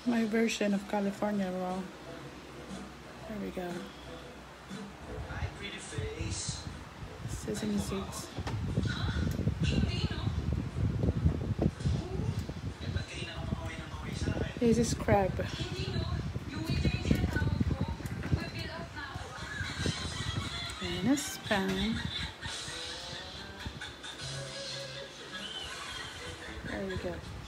my version of California roll. There we go. Sesame seeds. This is crab. In a pan. There we go.